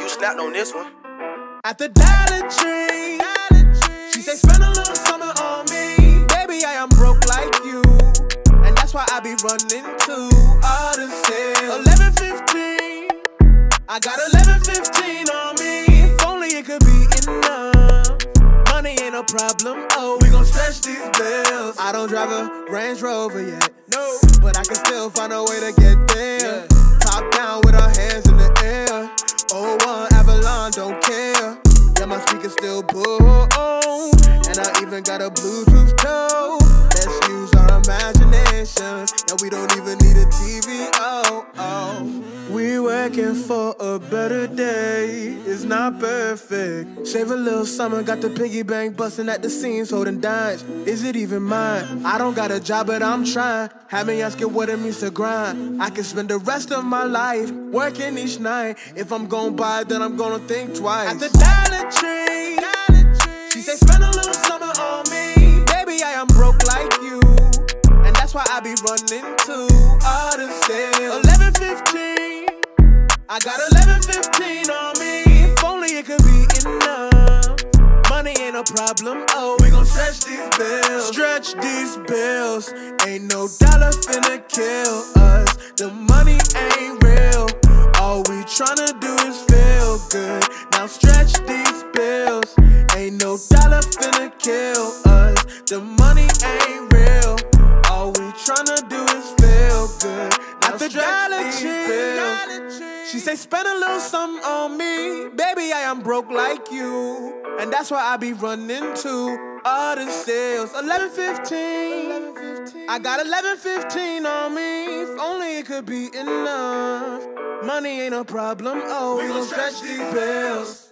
you snapped on this one. At the Dollar Tree, she say spend a little summer on me. Baby, I am broke like you, and that's why I be running to all the sales. 11:15, I got 11:15 on me. If only it could be enough. Money ain't a problem, oh, we gon' stretch these bills. I don't drive a Range Rover yet, no, but I can still find a way to get there. Top down with our hands in the air. Oh, one Avalon, don't care. Yeah, my speakers still boom, and I even got a Bluetooth toe. Let's use our imagination, and we don't even need a TV. Oh, oh. We working for a better day. It's not perfect. Save a little summer, got the piggy bank busting at the seams, holding dimes. Is it even mine? I don't got a job, but I'm trying. Have me asking what it means to grind. I can spend the rest of my life working each night. If I'm gon' buy, then I'm gonna think twice. At the Dollar Tree, she say spend a little summer on me. Baby, I am broke like you, and that's why I be running to all the sales. 11:15, I got 11:15 on me. If only it could be enough. Money ain't a problem, oh, we gon' stretch these bills. Stretch these bills. Ain't no dollar finna kill us. The money ain't real. All we tryna do is feel good. Now stretch these bills. Ain't no dollar finna kill us. The money ain't real. All we tryna do is feel good. Now at the Dollar Tree, she say spend a little something on me. Baby, I am broke like you, and that's why I be running to all the sales. 11:15, I got 11:15 on me. If only it could be enough. Money ain't a problem, oh, we gon' stretch these bills.